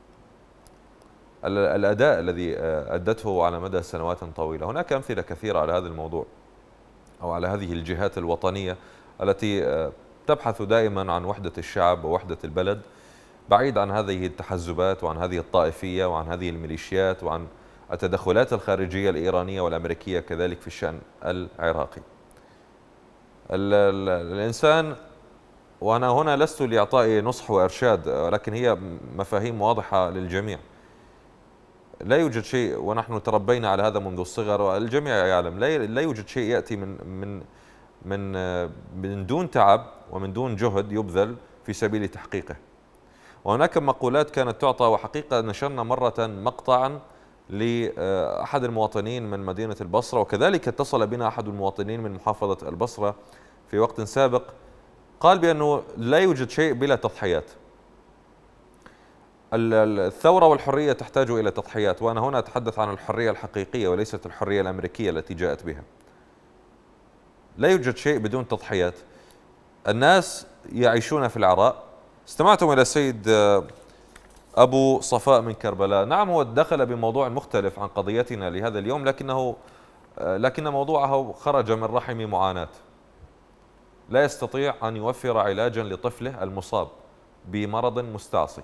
[SPEAKER 1] الأداء الذي أدته على مدى سنوات طويلة. هناك أمثلة كثيرة على هذا الموضوع أو على هذه الجهات الوطنية التي تبحث دائما عن وحدة الشعب ووحدة البلد، بعيد عن هذه التحزبات وعن هذه الطائفية وعن هذه الميليشيات وعن التدخلات الخارجية الإيرانية والأمريكية كذلك في الشأن العراقي. ال ال الإنسان، وأنا هنا لست لإعطاء نصح وإرشاد، ولكن هي مفاهيم واضحة للجميع. لا يوجد شيء، ونحن تربينا على هذا منذ الصغر والجميع يعلم، لا يوجد شيء يأتي من من من من دون تعب ومن دون جهد يبذل في سبيل تحقيقه. وهناك مقولات كانت تعطى، وحقيقة نشرنا مرة مقطعا لأحد المواطنين من مدينة البصرة، وكذلك اتصل بنا أحد المواطنين من محافظة البصرة في وقت سابق، قال بأنه لا يوجد شيء بلا تضحيات. الثورة والحرية تحتاج إلى تضحيات، وأنا هنا أتحدث عن الحرية الحقيقية وليست الحرية الأمريكية التي جاءت بها. لا يوجد شيء بدون تضحيات. الناس يعيشون في العراء. استمعتم إلى السيد أبو صفاء من كربلاء. نعم، هو دخل بموضوع مختلف عن قضيتنا لهذا اليوم، لكنه لكن موضوعه خرج من رحم معاناة. لا يستطيع أن يوفر علاجا لطفله المصاب بمرض مستعصي،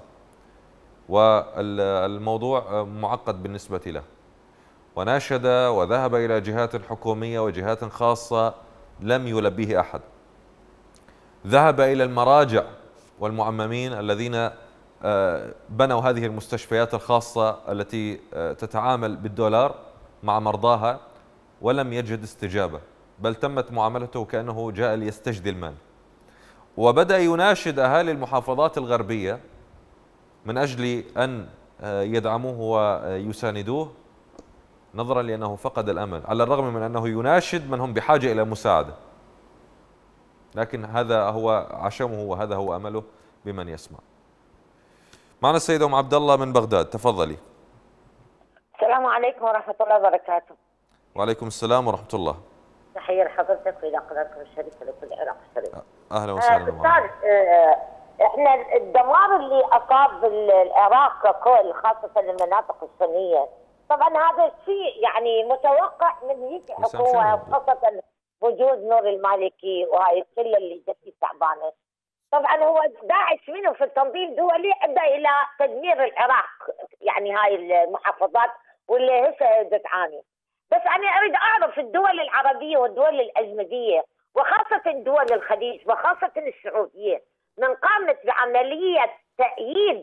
[SPEAKER 1] والموضوع معقد بالنسبة له، وناشد وذهب إلى جهات حكومية وجهات خاصة لم يلبيه أحد. ذهب إلى المراجع والمعممين الذين بنوا هذه المستشفيات الخاصة التي تتعامل بالدولار مع مرضاها، ولم يجد استجابة، بل تمت معاملته كأنه جاء ليستجدي المال. وبدأ يناشد أهالي المحافظات الغربية من أجل أن يدعموه ويساندوه، نظرا لأنه فقد الأمل، على الرغم من أنه يناشد من هم بحاجة إلى مساعدة، لكن هذا هو عشمه وهذا هو أمله بمن يسمع. معنا السيدة أم عبد الله من بغداد، تفضلي.
[SPEAKER 9] السلام عليكم ورحمة الله وبركاته.
[SPEAKER 1] وعليكم السلام ورحمة الله.
[SPEAKER 9] تحية لحضرتك وإلى قناتكم الشريفة لكل العراق الشريف.
[SPEAKER 1] أهلا وسهلا.
[SPEAKER 9] أستاذ، آه احنا الدمار اللي أصاب العراق ككل، خاصة المناطق السنية، طبعا هذا الشيء يعني متوقع من هيك حكومة، خاصة وجود نور المالكي وهاي الشلة اللي جت تعبانة. طبعا هو داعش منه في التنظيم دولي ادى الى تدمير العراق، يعني هاي المحافظات واللي هسه تعاني. بس انا اريد اعرف الدول العربيه والدول الاجنبيه وخاصه دول الخليج وخاصه السعوديه من قامت بعمليه تأييد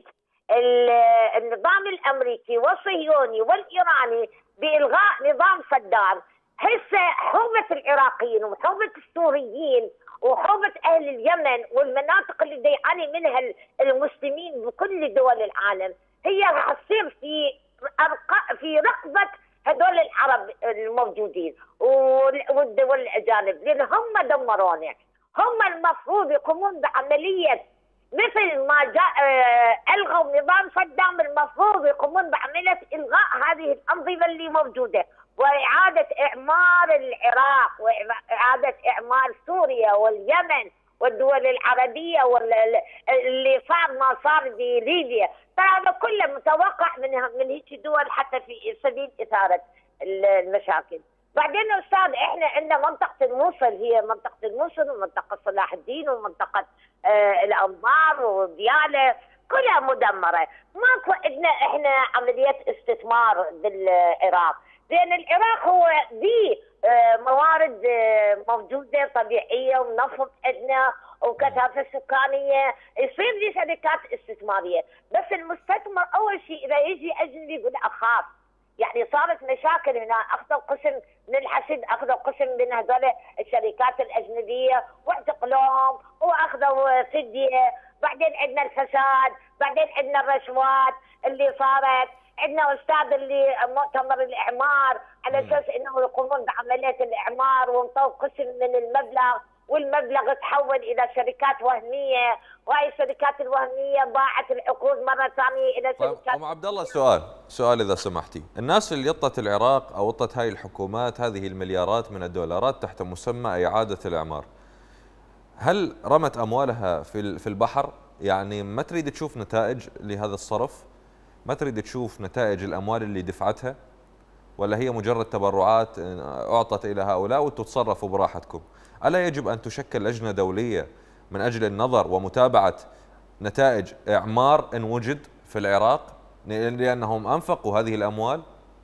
[SPEAKER 9] النظام الامريكي والصهيوني والايراني بالغاء نظام صدام، هسه حومه العراقيين وحومه السوريين وحومه اهل اليمن والمناطق اللي يعاني منها المسلمين بكل دول العالم هي راح تصير في في رقبه هذول العرب الموجودين والدول الاجانب، لان هم دمرونا. هم المفروض يقومون بعمليه مثل ما جاء الغوا نظام صدام، المفروض يقومون بعمليه الغاء هذه الانظمه اللي موجوده واعاده اعمار العراق واعاده اعمار سوريا واليمن والدول العربيه واللي صار ما صار بليبيا. فهذا كله متوقع من من هيك دول حتى في سبيل اثاره المشاكل. بعدين استاذ احنا عندنا منطقه الموصل، هي منطقه الموصل ومنطقه صلاح الدين ومنطقه آه الانبار ودياله كلها مدمره. ماكو عندنا احنا عمليات استثمار بالعراق، لان العراق هو ذي آه موارد آه موجوده طبيعيه ونفط عندنا وكثافه سكانيه، يصير لي شركات استثماريه، بس المستثمر اول شيء اذا يجي اجنبي يقول اخاف. يعني صارت مشاكل هنا، اخذوا قسم من الحشد، اخذوا قسم من هذول الشركات الاجنبيه واعتقلوهم واخذوا فديه، بعدين عندنا الفساد، بعدين عندنا الرشوات اللي صارت، عندنا استاذ اللي مؤتمر الاعمار على اساس انه يقومون بعمليه الاعمار وانطوا قسم من المبلغ، والمبلغ تحول الى شركات وهميه، وهي الشركات الوهميه باعت العقود مره ثانيه الى شركات.
[SPEAKER 1] ام عبد الله سؤال سؤال اذا سمحتي، الناس اللي يطت العراق او يطت هاي الحكومات هذه المليارات من الدولارات تحت مسمى اعاده الاعمار، هل رمت اموالها في في البحر؟ يعني ما تريد تشوف نتائج لهذا الصرف؟ ما تريد تشوف نتائج الاموال اللي دفعتها؟ ولا هي مجرد تبرعات اعطت الى هؤلاء وتتصرفوا براحتكم؟ ألا يجب أن تشكل لجنة دولية من أجل النظر ومتابعة نتائج إعمار إن وجد في العراق لأنهم أنفقوا هذه الأموال؟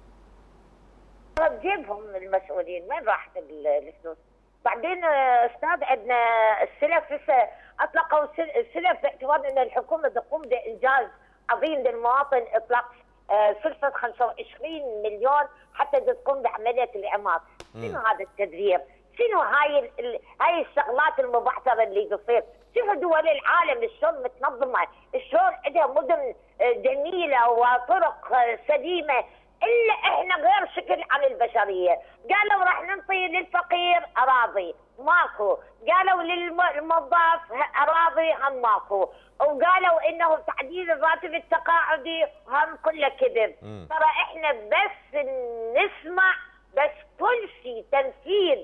[SPEAKER 9] بجيبهم المسؤولين، وين راحت الفلوس؟ بعدين أستاذ عندنا السلف لسه أطلقوا السلف باعتبار أن الحكومة تقوم بإنجاز عظيم للمواطن، إطلاق سلفة خمسة وعشرين مليون حتى تقوم بعملية الإعمار. شنو هذا التدبير؟ شنو هاي ال... هاي الشغلات المبعثره اللي تصير؟ شوفوا دول العالم شلون متنظمه، شلون عندها مدن جميله وطرق سليمه، الا احنا غير شكل عن البشريه. قالوا راح ننطي للفقير اراضي، ماكو. قالوا للموظف اراضي، هم ماكو. وقالوا انه تعديل الراتب التقاعدي، هم كله كذب. ترى احنا بس نسمع، بس كل شيء تنفيذ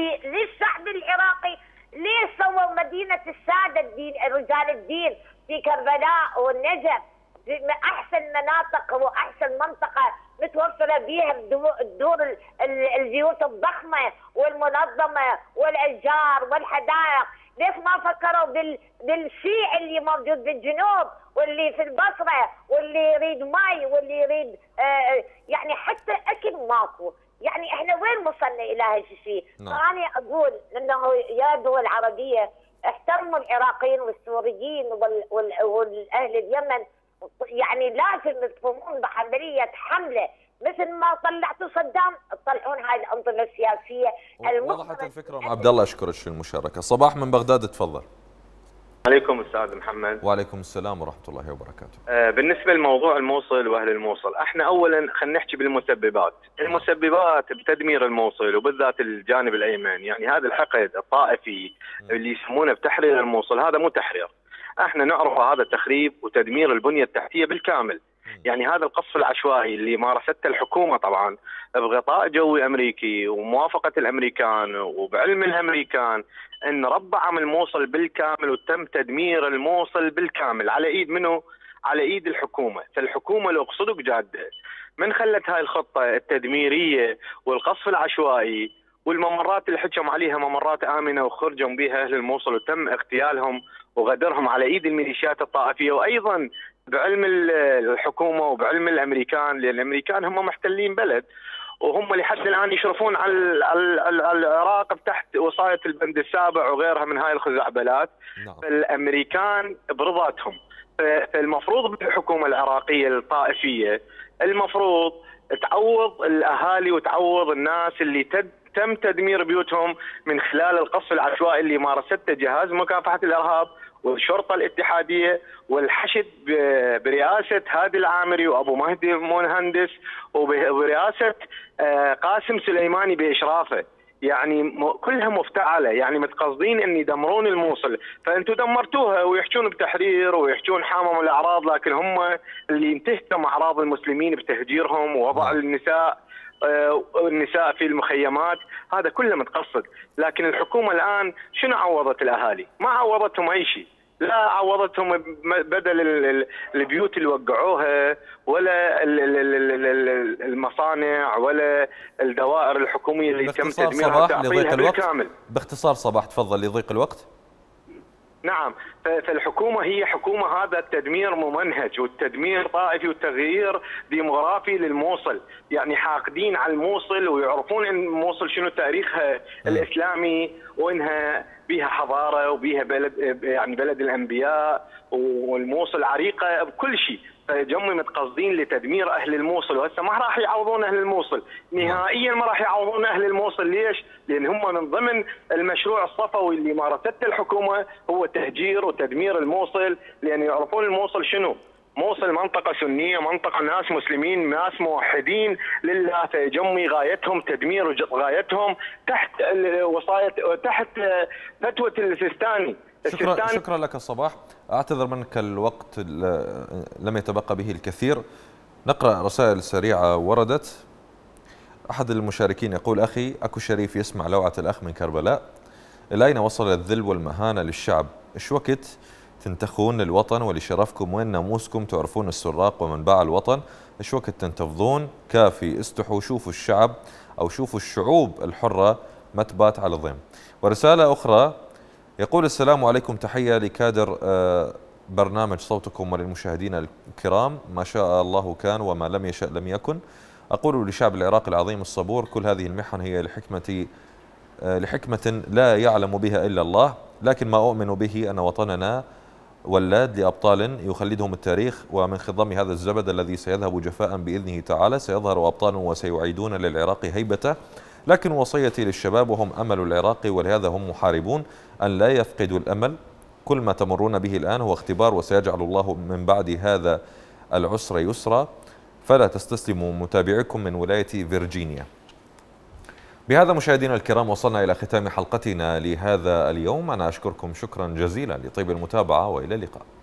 [SPEAKER 9] للشعب العراقي. ليش سووا مدينة السادة الدين رجال الدين في كربلاء والنجف، في أحسن مناطق وأحسن منطقة متوفرة بها الدور البيوت الضخمة والمنظمة والأشجار والحدائق؟ ليش ما فكروا بال بالشيء اللي موجود بالجنوب واللي في البصرة واللي يريد ماء واللي يريد آه يعني حتى أكل ماكو؟ يعني احنا وين وصلنا الى هذا الشيء؟ فانا اقول انه يا دول عربيه احترموا العراقيين والسوريين والاهل اليمن، يعني لازم تقومون بعمليه حمله مثل ما طلعتوا صدام، تطلعون هاي الانظمه السياسيه.
[SPEAKER 1] وضحت الفكره ام عبد الله، اشكرك في المشاركه. صباح من بغداد، تفضل.
[SPEAKER 10] عليكم استاذ محمد.
[SPEAKER 1] وعليكم السلام ورحمه الله وبركاته.
[SPEAKER 10] آه بالنسبه لموضوع الموصل واهل الموصل، احنا اولا خلينا نحكي بالمسببات، المسببات بتدمير الموصل وبالذات الجانب الايمن، يعني هذا الحقد الطائفي اللي يسمونه بتحرير الموصل، هذا مو تحرير. احنا نعرف هذا تخريب وتدمير البنيه التحتيه بالكامل. يعني هذا القصف العشوائي اللي مارسته الحكومه طبعا بغطاء جوي امريكي وموافقه الامريكان وبعلم الامريكان ان ربع الموصل بالكامل وتم تدمير الموصل بالكامل على ايد منو؟ على ايد الحكومه، فالحكومه لو صدق جاده من خلت هاي الخطه التدميريه والقصف العشوائي والممرات اللي حكم عليها ممرات امنه وخرجوا بها اهل الموصل وتم اغتيالهم وغدرهم على ايد الميليشيات الطائفيه، وايضا بعلم الحكومه وبعلم الامريكان، لان الامريكان هم محتلين بلد وهم لحد الان يشرفون على العراق تحت وصايه البند السابع وغيرها من هاي الخزعبلات. نعم. فالامريكان برضاتهم فالمفروض بالحكومة العراقية الطائفية المفروض تعوض الأهالي وتعوض الناس اللي تد تم تدمير بيوتهم من خلال القصف العشوائي اللي مارسته جهاز مكافحة الإرهاب والشرطة الاتحادية والحشد برئاسة هادي العامري وأبو مهدي مهندس وبرئاسة قاسم سليماني بإشرافه. يعني كلها مفتعلة، يعني متقصدين ان يدمرون الموصل، فانتم دمرتوها ويحجون بتحرير ويحجون حاموا الاعراض، لكن هم اللي انتهكوا اعراض المسلمين بتهجيرهم ووضع النساء النساء في المخيمات، هذا كله متقصد. لكن الحكومة الآن شنو عوضت الأهالي؟ ما عوضتهم أي شيء، لا عوضتهم بدل البيوت اللي وقعوها ولا المصانع ولا الدوائر الحكومية اللي تم تدميرها تعطيلها بالكامل.
[SPEAKER 1] باختصار صباح تفضل لضيق الوقت.
[SPEAKER 10] نعم، فالحكومة هي حكومة هذا التدمير ممنهج والتدمير طائفي والتغيير ديموغرافي للموصل، يعني حاقدين على الموصل ويعرفون ان الموصل شنو تاريخها الاسلامي وانها بها حضارة وبها بلد يعني بلد الانبياء والموصل عريقة بكل شيء. فجمي متقصدين لتدمير اهل الموصل، وهسه ما راح يعوضون اهل الموصل نهائيا، ما راح يعوضون اهل الموصل. ليش؟ لان هم من ضمن المشروع الصفوي اللي مارسته الحكومه هو تهجير وتدمير الموصل، لان يعرفون الموصل شنو؟ موصل منطقه سنيه، منطقه ناس مسلمين، ناس موحدين لله، فجمي غايتهم تدمير غايتهم تحت وصايه تحت فتوى السيستاني.
[SPEAKER 1] شكرا شكرا لك صباح، اعتذر منك الوقت لم يتبقى به الكثير. نقرأ رسائل سريعة وردت. أحد المشاركين يقول: أخي أكو شريف يسمع لوعة الأخ من كربلاء، إلى أين وصل الذل والمهانة للشعب؟ إيش وقت تنتخون للوطن ولشرفكم؟ وين ناموسكم؟ تعرفون السراق ومن باع الوطن؟ إيش وقت تنتفضون؟ كافي، استحوا، شوفوا الشعب أو شوفوا الشعوب الحرة ما تبات على الضيم. ورسالة أخرى يقول: السلام عليكم، تحية لكادر برنامج صوتكم وللمشاهدين الكرام، ما شاء الله كان وما لم يشأ لم يكن. أقول لشعب العراق العظيم الصبور: كل هذه المحن هي لحكمة لحكمة لا يعلم بها إلا الله، لكن ما أؤمن به أن وطننا ولاد لأبطال يخلدهم التاريخ، ومن خضم هذا الزبد الذي سيذهب جفاء بإذنه تعالى سيظهر أبطال وسيعيدون للعراق هيبته. لكن وصيتي للشباب وهم أمل العراق ولهذا هم محاربون أن لا يفقدوا الأمل. كل ما تمرون به الآن هو اختبار، وسيجعل الله من بعد هذا العسر يسرا، فلا تستسلموا. متابعكم من ولاية فيرجينيا. بهذا مشاهدينا الكرام وصلنا إلى ختام حلقتنا لهذا اليوم. أنا أشكركم شكرا جزيلا لطيب المتابعة وإلى اللقاء.